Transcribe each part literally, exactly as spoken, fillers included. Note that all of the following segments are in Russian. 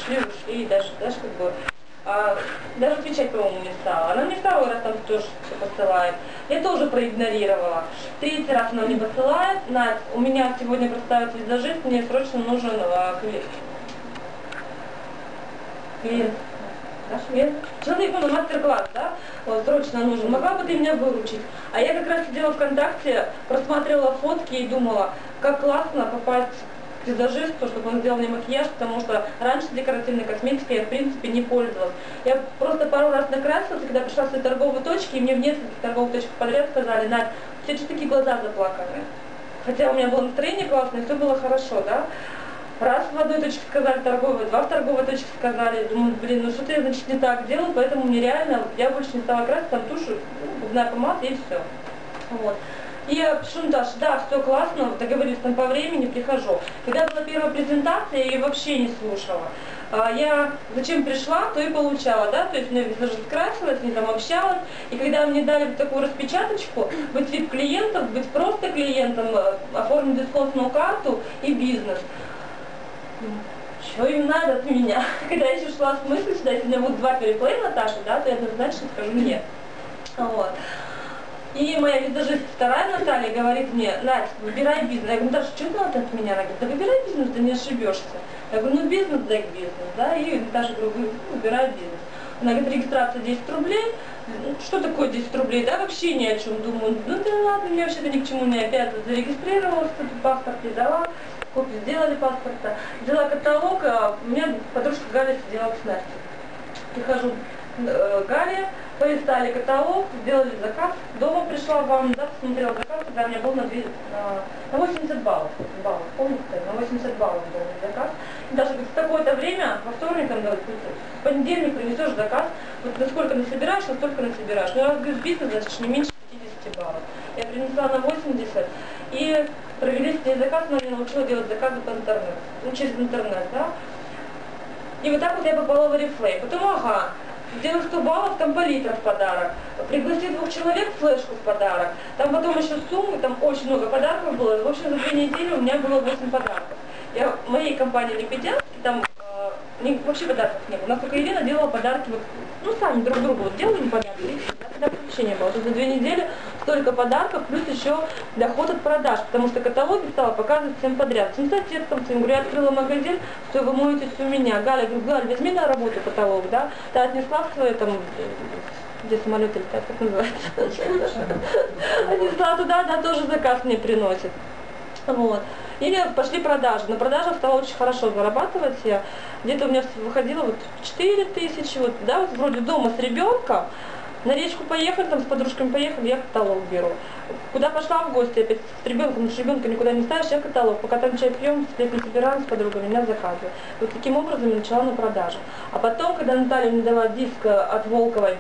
ушли, ушли, и даже, даже как бы, а, даже отвечать, по-моему, не стала. Она мне второй раз там тоже все посылает. Я тоже проигнорировала. Третий раз она мне посылает. Надь, у меня сегодня представится визажист, мне срочно нужен а, клиент. Клиент. Наш клиент. Человек, ну, мастер-класс, да? Вот, срочно нужен. Могла бы ты меня выручить? А я как раз сидела ВКонтакте, просматривала фотки и думала, как классно попасть к визажисту, чтобы он сделал мне макияж, потому что раньше декоративной косметикой я в принципе не пользовалась. Я просто пару раз накрасилась, когда пришла в свои торговые точки, и мне в нескольких торговых точках подряд сказали: Надь, у тебя что такие глаза заплаканные? Хотя у меня было настроение классное, все было хорошо, да? Раз в одной точке сказали торговой, два в торговой точке сказали. Думаю, блин, ну что-то я, значит, не так делаю, поэтому мне реально, я больше не стала красить, там тушь, губная помада и все. Вот. И я пишу Наташе: да, все классно, договорились там по времени, прихожу. Когда была первая презентация, я ее вообще не слушала. Я зачем пришла, то и получала, да, то есть мне даже скрасилась, не там общалась. И когда мне дали такую распечаточку, быть вип-клиентом, быть просто клиентом, оформить дисконтную карту и бизнес. Что им надо от меня? Когда я еще шла с мыслью сюда, если у меня будут два переплея Наташи, да, то я однозначно скажу нет. Вот. И моя визажист вторая Наталья говорит мне: Надь, выбирай бизнес. Я говорю: Наташа, что надо от меня? Она говорит: да выбирай бизнес, ты не ошибешься. Я говорю: ну бизнес, дай бизнес, да, и Наташа говорит: выбирай бизнес. Она говорит: регистрация десять рублей. Что такое десять рублей? Да, вообще ни о чем. Думаю, ну да ладно, мне вообще-то ни к чему не. Опять зарегистрировалась, паспорт не дала. Копию сделали паспорта, взяла каталог, а у меня подружка Галя сидела с Настей. Прихожу э, Галя, полистали каталог, сделали заказ, дома пришла вам, да, посмотрела заказ, когда у меня был на, на, на восемьдесят баллов, баллов, помните, на восемьдесят баллов был заказ. И даже в такое-то время, во вторник, он говорит: в понедельник принесешь заказ, вот насколько насобираешь, настолько насобираешь. Ну, раз, говорит, бизнес, значит, не меньше пятидесяти баллов. Я принесла на восемьдесят, и провели с ней заказ, она меня научила делать заказы по интернету, ну, через интернет, да. И вот так вот я попала в Oriflame. Потом, ага, сделала сто баллов, там палитра в подарок. Пригласи двух человек, флешку в подарок. Там потом еще суммы, там очень много подарков было. В общем, за две недели у меня было восемь подарков. Я в моей компании Лебедянский, там э, не, вообще подарков не было. У нас только Ирина делала подарки, вот, ну, сами друг другу вот делали подарки. Тогда вообще не было. То за две недели столько подарков, плюс еще доход от продаж, потому что каталоги стала показывать всем подряд. Всем соседкам, всем говорю: я открыла магазин, что вы моетесь у меня. Галя, говорю: Галя, возьми на работу каталог, да? Ты отнесла в свой там, где самолеты летят, как называется? Отнесла туда, да, тоже заказ мне приносит. Вот. Или пошли продажи. На продажах стала очень хорошо зарабатывать. Я где-то у меня выходило вот четыре тысячи, вот, да, вот вроде дома с ребенком. На речку поехали, там с подружками поехали, я каталог беру. Куда пошла в гости, опять с ребенком, с ребенка никуда не ставишь, я каталог. Пока там чай пьем, сплетни собираем с подругами, меня заказывают. Вот таким образом я начала на продаже. А потом, когда Наталья мне дала диск от Волковой,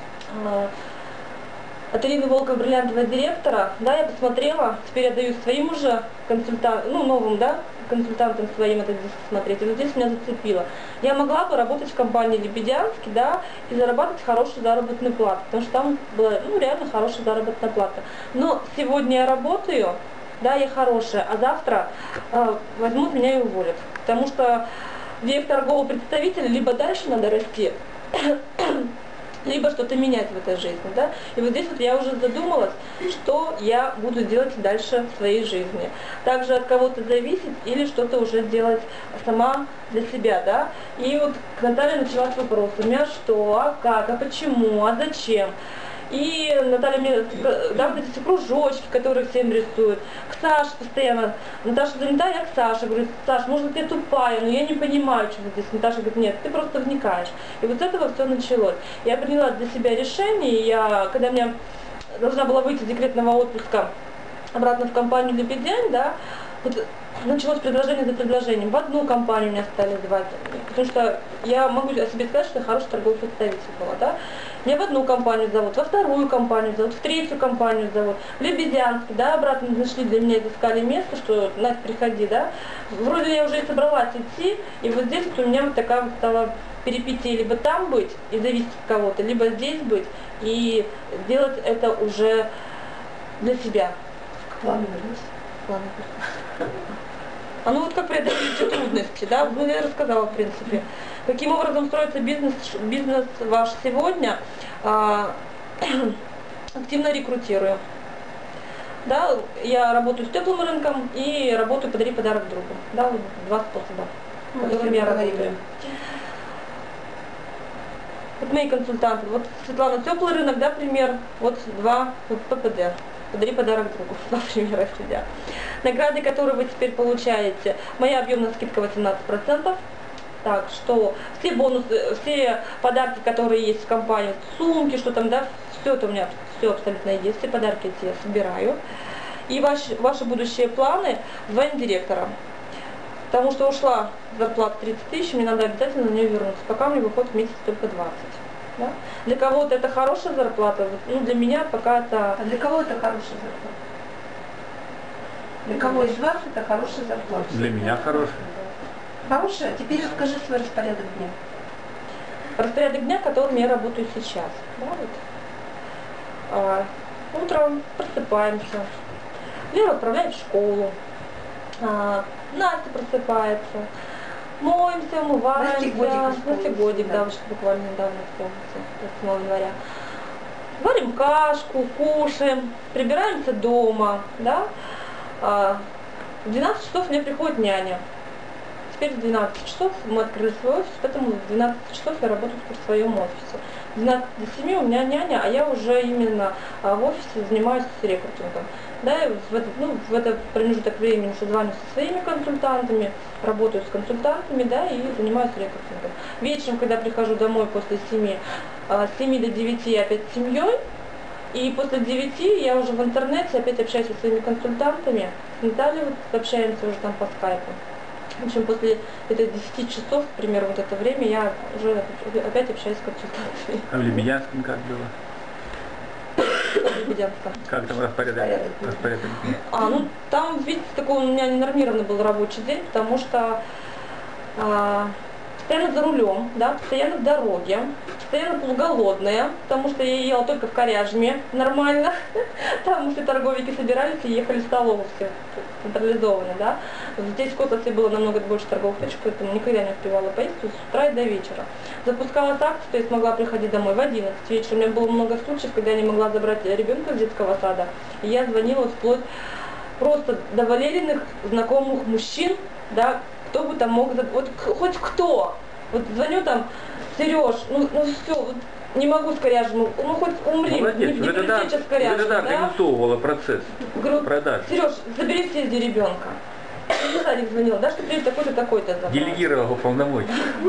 от Ирины Волковой, бриллиантового директора, да, я посмотрела, теперь я даю своим уже консультантам, ну, новым, да, консультантам своим этот диск смотреть. И вот здесь меня зацепило. Я могла бы работать в компании Лебедянский, да, и зарабатывать хорошую заработную плату, потому что там была, ну, реально хорошая заработная плата. Но сегодня я работаю, да, я хорошая, а завтра э, возьмут меня и уволят. Потому что век торгового представителя либо дальше надо расти, либо что-то менять в этой жизни, да. И вот здесь вот я уже задумалась, что я буду делать дальше в своей жизни. Также от кого-то зависеть или что-то уже делать сама для себя, да. И вот к Наталье начала с вопросами: а что, а как, а почему, а зачем? И Наталья мне, да, вот эти кружочки, которые всем рисуют. К Саше постоянно. Наташа занята, я к Саше говорю: Саш, может, ты тупая, но я не понимаю, что здесь. Наташа говорит: нет, ты просто вникаешь. И вот с этого все началось. Я приняла для себя решение, и я, когда я должна была выйти из декретного отпуска обратно в компанию Лебедянь, да, вот началось предложение за предложением. В одну компанию меня стали звать, потому что я могу о себе сказать, что я хороший торговый представитель была, да. Меня в одну компанию зовут, во вторую компанию зовут, в третью компанию зовут, в Лебедянский, да, обратно нашли для меня, искали место, что Надь, приходи, да. Вроде я уже и собралась идти, и вот здесь вот у меня вот такая вот стала перипетия: либо там быть и зависеть от кого-то, либо здесь быть и делать это уже для себя. Ладно, вернусь. Ладно. А ну вот как преодолеть эти трудности, да, ну я рассказала в принципе. Каким образом строится бизнес, бизнес ваш сегодня, а, активно рекрутирую. Да, я работаю с теплым рынком и работаю «Подари подарок другу». Да, вот два способа, Ну, которыми я работаю. Вот мои консультанты, вот Светлана, теплый рынок, да, пример, вот два, вот ППД. «Подари подарок другу», два примера сидят. Награды, которые вы теперь получаете, моя объемная скидка восемнадцать процентов. Так, что все бонусы, все подарки, которые есть в компании, сумки, что там, да, все это у меня, все абсолютно есть, все подарки эти я собираю. И ваши, ваши будущие планы звонить директора. Потому что ушла зарплата тридцать тысяч, мне надо обязательно на нее вернуться, пока у меня выходит в месяц только двадцать. Да? Для кого-то это хорошая зарплата, ну для меня пока это... А для кого это хорошая зарплата? Для кого из вас это хорошая зарплата? Для меня хорошая. Хорошая? Теперь расскажи свой распорядок дня. Распорядок дня, которым я работаю сейчас. Да, вот. а, утром просыпаемся, Лера отправляет в школу, а, Настя просыпается, моемся, умываемся. Настя годик, Настя годик, да, вот буквально недавно исполнился, восьмого января. Варим кашку, кушаем, прибираемся дома, да. А, в двенадцать часов мне приходит няня. Теперь в двенадцать часов мы открыли свой офис, поэтому в двенадцать часов я работаю в своем офисе. В двенадцать до семи у меня няня, а я уже именно в офисе занимаюсь рекрутингом. Да, и в этот, ну, в этот промежуток времени созваниваюсь со своими консультантами, работаю с консультантами, да, и занимаюсь рекрутингом. Вечером, когда прихожу домой после семи, с семи до девяти я опять с семьей, и после девяти я уже в интернете опять общаюсь со своими консультантами. С Натальей вот общаемся уже там по скайпу. В общем, после это десяти часов, примерно вот это время, я уже опять общаюсь с консультантами. А в Лебедянском как было? В Лебедянском. Как там распорядок? распорядок? А, ну там, видите, такой у меня ненормированный был рабочий день, потому что а, постоянно за рулем, да, постоянно в дороге, постоянно полуголодная, потому что я ела только в Коряжме нормально. Там все торговики собирались и ехали в столовую все централизованно, да. Здесь в Котласе было намного больше торговых точек, поэтому никогда не успевала поесть с утра и до вечера. Запускалась акция, то есть могла приходить домой в одиннадцать вечера. У меня было много случаев, когда я не могла забрать ребенка из детского сада. И я звонила вплоть просто до Валериных знакомых мужчин, да, кто бы там мог, вот хоть кто. Вот звоню там, Сереж, ну, ну все, вот, не могу с Коряжем, ну хоть умри, Молодец, не, не вы тогда, сейчас с Коряжем, вы тогда да? организовывала процесс продаж. Сереж, забери в съезде ребенка. Я в садик звонила, да, что приедет такой-то, такой-то забрать. Делегировала полномочия.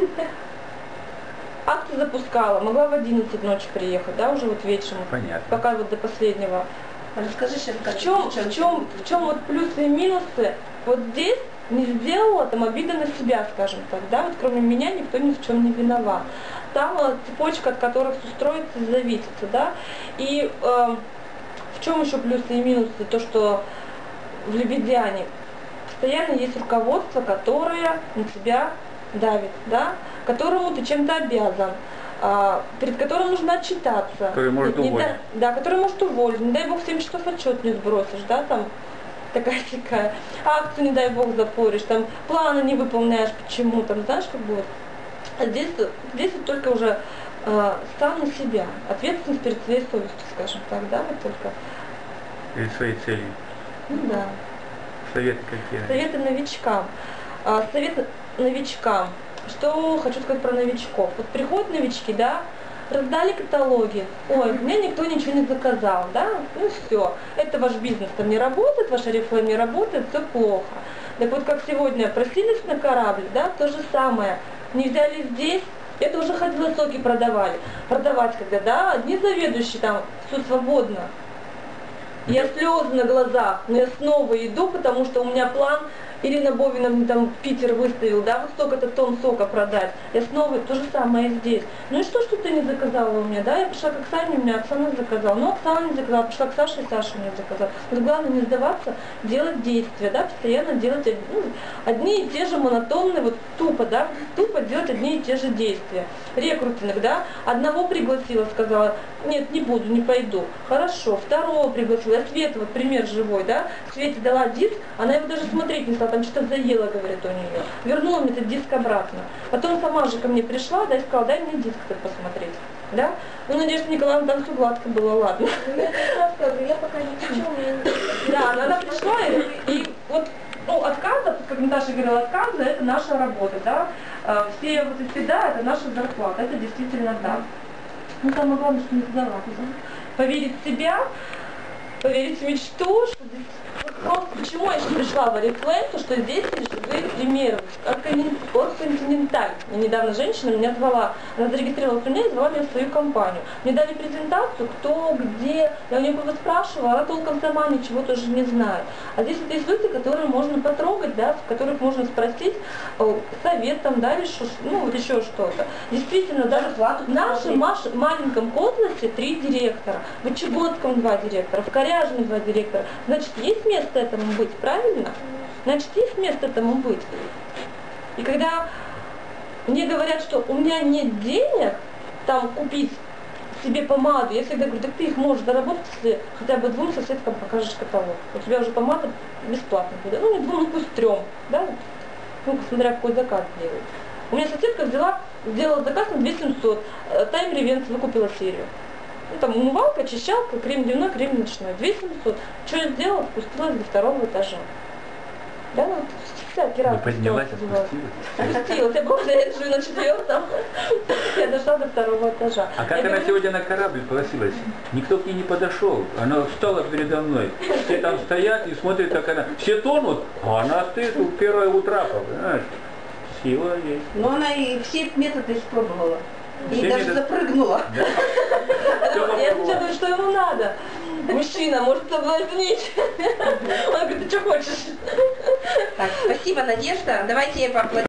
Акцию запускала, могла в одиннадцать ночи приехать, да, уже вот вечером. Понятно. Пока вот до последнего. Расскажи сейчас, как В чем, в чем, в чем вот плюсы и минусы? Вот здесь не сделала там обиды на себя, скажем так, да, вот кроме меня никто ни в чем не виноват. Там э, цепочка, от которых все строится и зависит, да. И э, в чем еще плюсы и минусы? То, что в Лебедяне постоянно есть руководство, которое на тебя давит, да, которому ты чем-то обязан, а, перед которым нужно отчитаться. Который может не уволить. Да, да, который может уволить. Не дай бог в семь часов отчет не сбросишь, да, там такая-сякая. Акцию, не дай бог, запоришь, там планы не выполняешь, почему, там, знаешь, как бы вот. А здесь, здесь вот только уже э, сам на себя, ответственность перед своей совестью, скажем так, да, вот только. Перед своей целью. Ну да. Советы какие? Советы новичкам. А, совет новичкам. Что хочу сказать про новичков. Вот приходят новички, да, раздали каталоги. Ой, мне никто ничего не заказал, да, ну все. Это ваш бизнес там не работает, ваша реклама не работает, все плохо. Так вот, как сегодня просились на корабль, да, то же самое. Не взяли здесь, это уже ходило соки продавали. Продавать когда, да, одни заведующие там, все свободно. Я слезы на глазах, но я снова иду, потому что у меня план, Ирина Бовина мне там Питер выставил, да, вот столько-то тонн сока продать. Я снова, то же самое здесь. Ну и что, что ты не заказала у меня, да? Я пришла к Оксане, у меня Оксана заказала. Ну, Оксана не заказала, пришла к Саше, и Саша мне заказала. Но главное не сдаваться, делать действия, да, постоянно делать ну, одни и те же монотонные, вот тупо, да, тупо делать одни и те же действия. Рекрутинг, да, одного пригласила, сказала, нет, не буду, не пойду. Хорошо, второго пригласила, я Света, вот пример живой, да, Свете дала диск, она его даже смотреть не стала, там что-то заела, говорит, у нее. Вернула мне этот диск обратно. Потом сама же ко мне пришла, да, и сказала, дай мне диск этот посмотреть. Да? Ну, Надежда Николаевна, там все гладко было, ладно. Я пока не хочу, да, она пришла, и, и вот, ну, отказы, как Наташа говорила, отказы, это наша работа, да. Все вот эти да, это наша зарплата, это действительно да. Ну, самое главное, что не сдаваться. Поверить в себя, поверить в мечту, что здесь... Вот почему я еще пришла в Oriflame, то что здесь вы примеры, от Континенталь. Недавно женщина меня звала, она зарегистрировалась у меня и звала меня в свою компанию. Мне дали презентацию, кто, где, я у нее спрашивала, она толком сама ничего тоже не знает. А здесь вот есть люди, которые можно потрогать, да, в которых можно спросить совет там, да, или шо, ну вот еще что-то. Действительно, даже в нашем маленьком Котласе три директора, в Чегодском два директора, в Коряжине два директора. Значит, есть место этому быть, правильно? Значит, есть место этому быть. И когда мне говорят, что у меня нет денег там купить себе помаду, я всегда говорю, так ты их можешь заработать, если хотя бы двум соседкам покажешь каталог. У тебя уже помада бесплатно будет. Ну, не двум, ну пусть трем, да? Ну, смотря какой заказ делает. У меня соседка взяла, сделала заказ на две тысячи семьсот, Time Revenge выкупила серию. Ну, там умывалка, очищалка, крем дневной, крем ночной. две тысячи семьсот. Что я сделала? Спустилась до второго этажа. Да, ну, всякий раз. Вы поднялась, спустилась? Спустилась. Я была, я живу на четвертом. Я дошла до второго этажа. А как я она говорю, сегодня на корабль просилась? Никто к ней не подошел. Она встала передо мной. Все там стоят и смотрят, как она. Все тонут, а она стоит у первого утра, понимаешь? Сила есть. Но она и все методы испробовала. И Все даже методы- запрыгнула. Да. Всё я попробовала. думаю, что ему надо. Мужчина может соблазнить. Он говорит, ты что хочешь? Так, спасибо, Надежда. Давайте я поаплодирую.